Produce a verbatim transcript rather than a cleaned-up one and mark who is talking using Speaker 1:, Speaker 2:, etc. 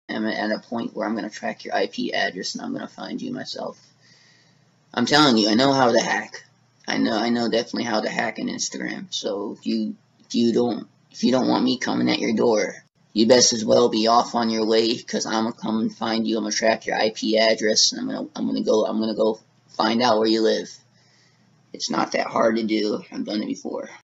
Speaker 1: I'm at a point where I'm going to track your I P address and I'm going to find you myself. I'm telling you, I know how to hack. I know, I know definitely how to hack an Instagram. So if you, if you don't, if you don't want me coming at your door, you best as well be off on your way, because I'm gonna come and find you. I'm gonna track your I P address, and I'm gonna, I'm gonna go, I'm gonna go find out where you live. It's not that hard to do. I've done it before.